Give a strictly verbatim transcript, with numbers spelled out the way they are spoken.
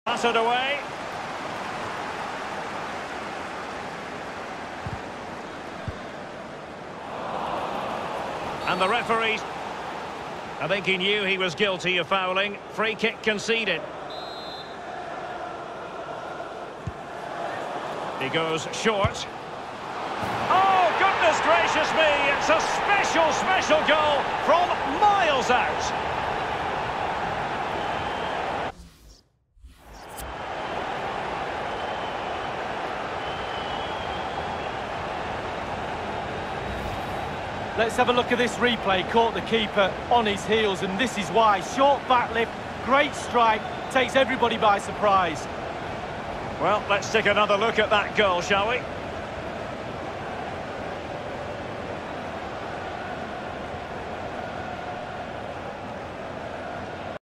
Pass it away. And the referees, I think he knew he was guilty of fouling. Free kick conceded. He goes short. Oh, goodness gracious me! It's a special, special goal from miles out. Let's have a look at this replay. Caught the keeper on his heels, and this is why. Short back lift, great strike, takes everybody by surprise. Well, let's take another look at that goal, shall we?